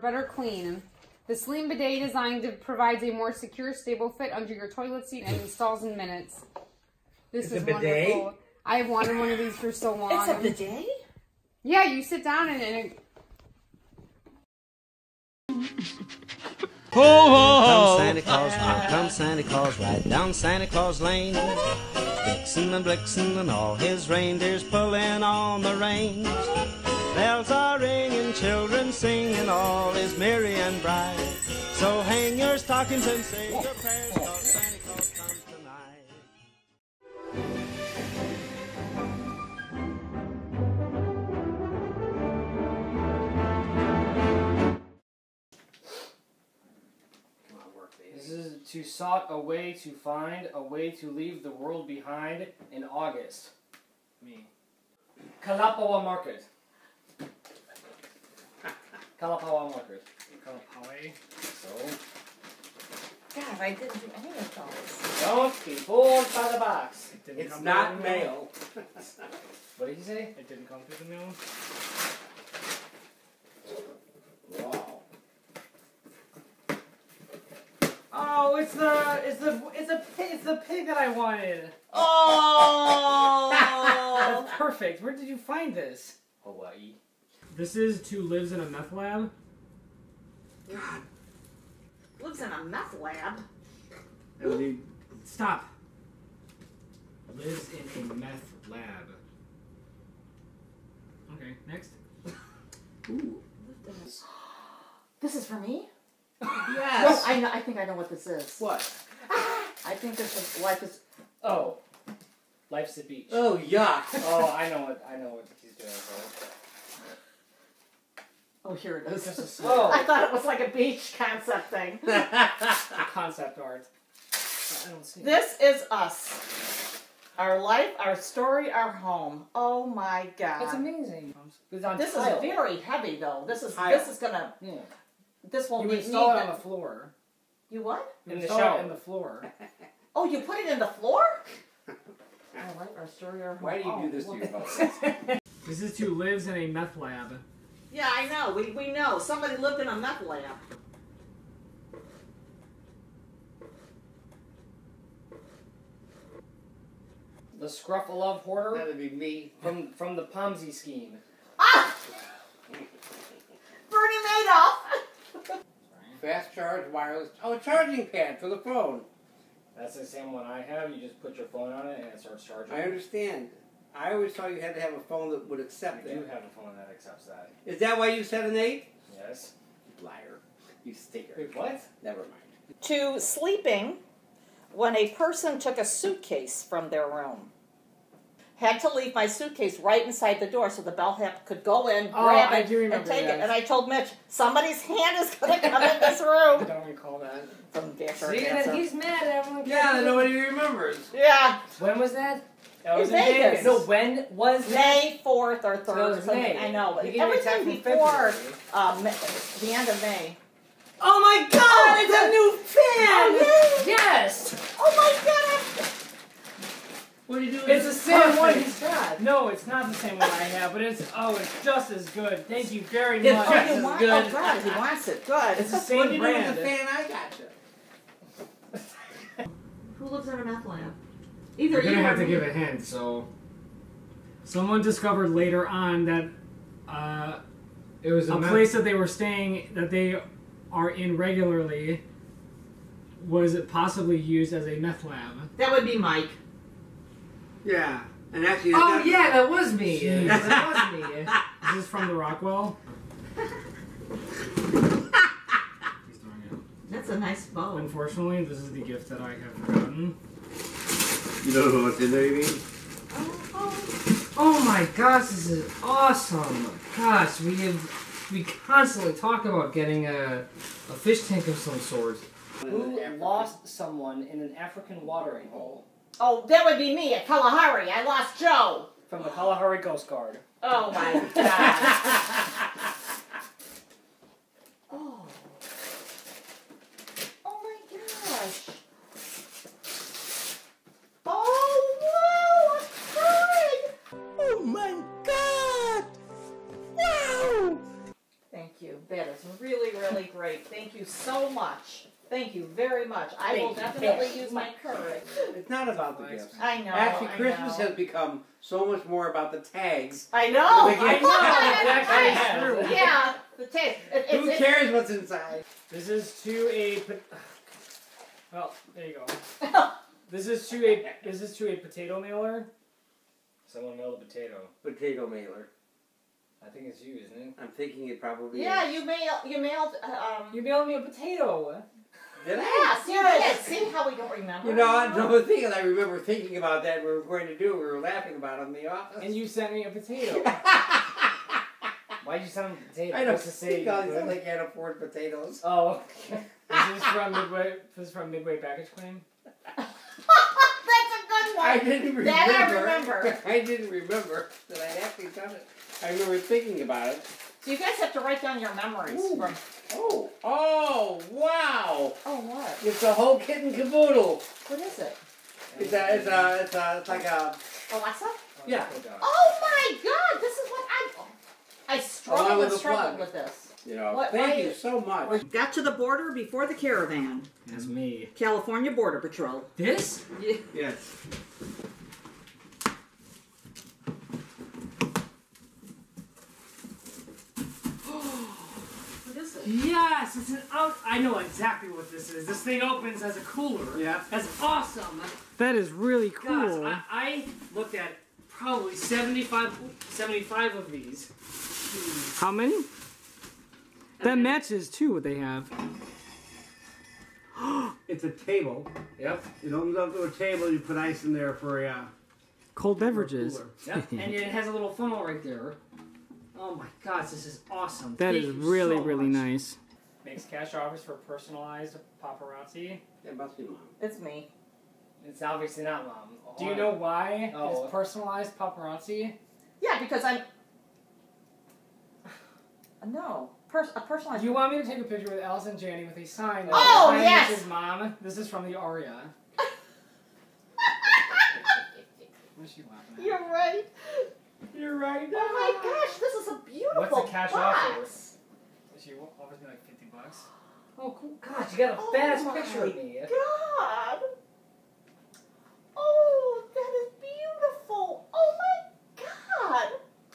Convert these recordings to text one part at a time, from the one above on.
better clean. The Slim Bidet designed provides a more secure, stable fit under your toilet seat and installs in minutes. This is wonderful. I've wanted one of these for so long. It's a bidet? Yeah, you sit down and it... Ho, ho, Santa Claus, here comes Santa Claus, right down Santa Claus Lane. Vixen and Blixen and all his reindeers pulling on the reins. Bells are ringing, children singing, all is merry and bright. So hang your stockings and say your prayers, 'cause Santa Claus comes tonight. This is to sought a way to find a way to leave the world behind in August. Me. Kalapawa Market. Kalapawa Market. Kalapawa. So. God, I didn't do any of those. Don't be fooled by the box. It's not mail. What did he say? It didn't come through the mail. Wow. Oh, it's the pig that I wanted. Oh! That's perfect. Where did you find this? Hawaii. This is to lives in a meth lab. God. Lives in a meth lab. Stop. Lives in a meth lab. Okay, next. Ooh. This is for me? Yes. No, I think I know what this is. What? I think this is life is. Oh, life's the beach. Oh, yuck. Oh, I know what he's doing. Oh, here it is. Oh. I thought it was like a beach concept thing. Concept art. I don't see. This is us. Our life, our story, our home. Oh my God. That's amazing. This is very heavy though. This is gonna. Yeah. This won't You be install it on the floor. You what? In the shower. In the floor. Oh, you put it in the floor? Our life, our story, our home. Why do you do this to yourself? This is to lives in a meth lab. Yeah, I know. We know. Somebody lived in a meth lab. The Scruffalove Hoarder. That'd be me. From the Ponzi scheme. Ah! Bernie Madoff! Fast charge, wireless. Oh, a charging pad for the phone. That's the same one I have. You just put your phone on it and it starts charging. I understand. I always thought you had to have a phone that would accept I it. do have a phone that accepts that. Is that why you said an 8? Yes. Liar. You sticker. Wait, what? Never mind. To sleeping when a person took a suitcase from their room. Had to leave my suitcase right inside the door so the bellhop could go in, grab it, and take it. And I told Mitch, somebody's hand is going to come in this room. I don't recall that. From See, and he's mad at everyone. Yeah, nobody remembers. Yeah. When was that? That was in Vegas. No, when was that? May 4th or 3rd So it or was something. May. I know. But You gave me a text everything from before February. the end of May. Oh my God! It's a new fan! Oh, Yes! oh my God! What are you doing? It's the same one he's God. got. No, it's not the same one I have, but it's just as good. Thank you very It's much. just as Oh, good. God, he wants it. Good. It's the What same are you doing with brand. the fan I got you? Who lives in a meth lab? You're going to have to give a hint, so... Someone discovered later on that it was a place that they were staying, that they are in regularly, was possibly used as a meth lab. That would be Mike. Yeah. And actually... Oh, yeah, that was me. Jeez. That was me. Is this from the Rockwell? That's a nice bow. Unfortunately, this is the gift that I have forgotten. You don't know what's in there, you mean? Oh my gosh, this is awesome. Gosh, we constantly talk about getting a fish tank of some sort. Who lost someone in an African watering hole? Oh, that would be me at Kalahari. I lost Joe. From the Kalahari Coast Guard. Oh my God. Oh. Oh my gosh. Oh, whoa! I'm crying. Oh my God! Wow! Thank you. That is really, extremely great. Thank you so much. Thank you very much. I will definitely use my courage. It's not about the gifts. I know. Actually, Christmas has become so much more about the tags. I know. That's true. Yeah, the tags. Who cares what's inside? This is to a. Well, there you go. This is to a potato mailer. Someone mailed a potato. Potato mailer. I think it's you, isn't it? I'm thinking it probably Yeah, is. you mailed. You mailed me a potato. Did I? Yes, yes. See how we don't remember? You know, the thing is, I remember thinking about that we were going to do. We were laughing about it in the office. And you sent me a potato. Why'd you send me a potato? I don't say because I can't afford potatoes. Oh, okay. Is this from Midway? This is from Midway Package Claim? That's a good one. I didn't remember. That I remember. I didn't remember that I'd actually done it. I remember thinking about it. So you guys have to write down your memories. From... Oh, wow! Oh, what? It's a whole kit and caboodle. What is it? It's like a... Alexa? Yeah. Oh my God! This is what I struggled with this. You know, thank you so much. Got to the border before the caravan. That's me. California Border Patrol. This? Yeah. Yes. Yes, it's an out. I know exactly what this is. This thing opens as a cooler. Yeah. That's awesome. That is really cool. Gosh, I looked at probably 75 of these. How many? That matches too what they have. It's a table. Yep. It opens up to a table. You put ice in there for a cold beverages. Yep. And it has a little funnel right there. Oh my gosh, this is awesome. That is really, really nice. Makes cash offers for personalized paparazzi. It must be Mom. It's me. It's obviously not Mom. Do you know why it's personalized paparazzi? Yeah, because I'm... No. A personalized... Do you want me to take a picture with Alice and Janney with a sign that yes! This is Mom. This is from the Aria. What's she laughing at? You're right. You're right. Oh my gosh, this is a beautiful What's the cash offer? She offers me like $50. Oh, cool. Gosh, you got a badass picture of me. God. Oh, that is beautiful. Oh my God.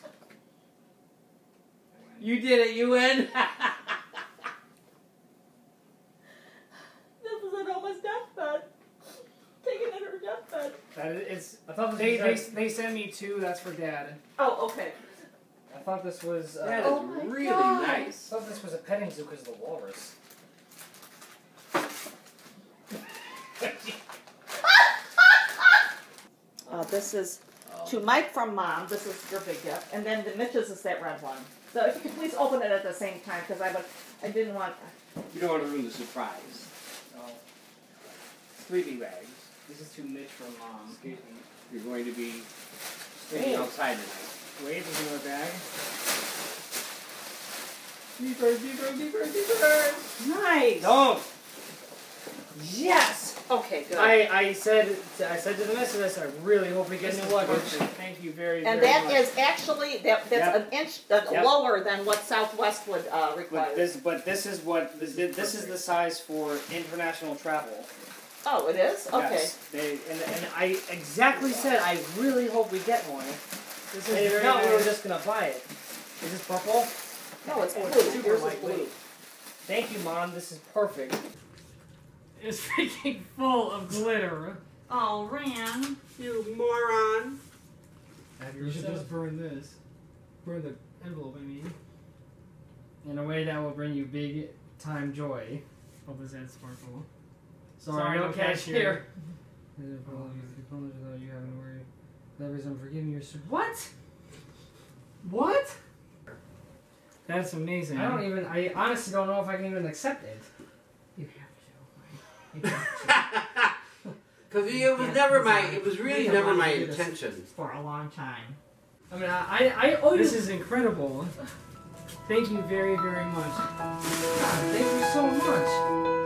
You did it. You win. This is an almost deathbed. Taking in her deathbed. I thought they sent me two. That's for Dad. Oh, okay. I thought this was. That is really nice. I thought this was a petting zoo because of the walrus. This is to Mike from Mom. This is your big gift, and then the Mitch's is that red one. So if you could please open it at the same time, because I didn't want. You don't want to ruin the surprise. No. Sleeping bags. This is to Mitch from Mom. Excuse me. You're going to be staying outside tonight. Wait, there's another bag. Deeper, deeper, deeper, deeper. Nice. Don't. Yes. Okay, good. I said to the missus, I really hope we get new luggage. Thank you very, very much. And that is actually that's an inch lower than what Southwest would require. But this is the size for international travel. Oh, it is? Okay. Yes. And I exactly said I really hope we get one. This is very not nice. we were just gonna buy it. Is this purple? No, it's blue. Super Yours is lightweight. blue. Thank you, Mom. This is perfect. It's freaking full of glitter. Oh, Ran. You moron. You should just burn this. Burn the envelope, I mean. In a way that will bring you big time joy. Hope this adds sparkle. Sorry, no cash here. You having to worry. That reason I'm forgiving your... What? What? That's amazing. I honestly don't know if I can even accept it. You have to. Because it was really never my intention. For a long time. I mean, I owe you. This is incredible. Thank you very, very much. Thank you so much.